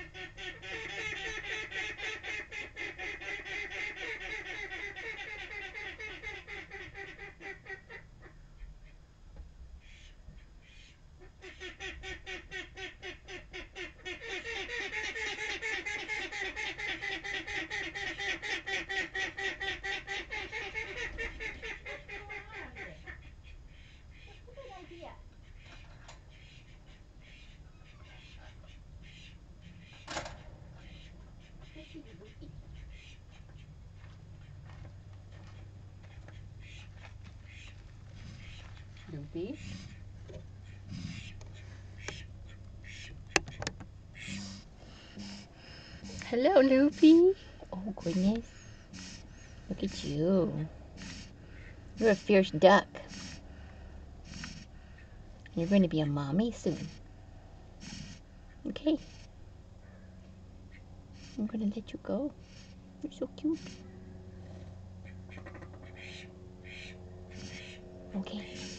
Loopy. Hello, Loopy. Oh, goodness. Look at you. You're a fierce duck. You're going to be a mommy soon. Okay. I'm going to let you go. You're so cute. Okay.